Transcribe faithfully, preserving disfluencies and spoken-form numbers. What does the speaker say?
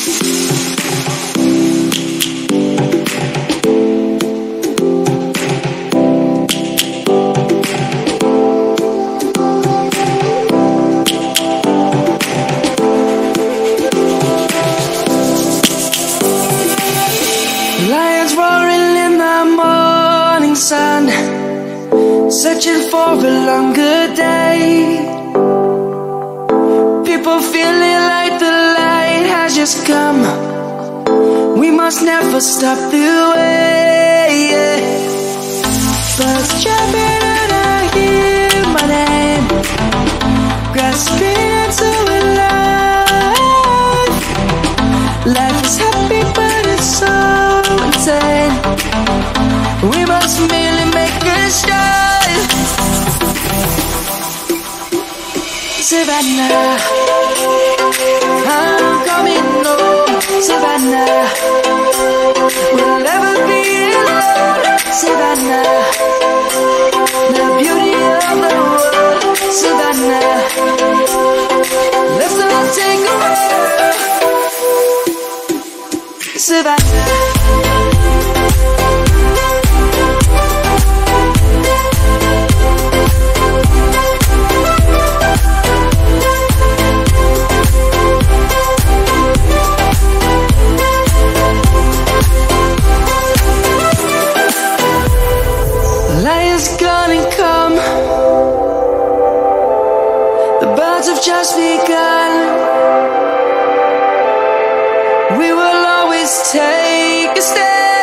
Lions roaring in the morning sun, searching for a longer day. People feeling like the light has just come. We must never stop the way. Birds jumping and I hear my name, grasping into a life. Life is happy but it's so insane. We must merely make a start. Savannah, I'm coming home. Savannah, we'll never be alone. Savannah, the beauty of the world. Savannah, let's not take a walk. Savannah. Lion's gonna come. The birds have just begun. We will always take a stand.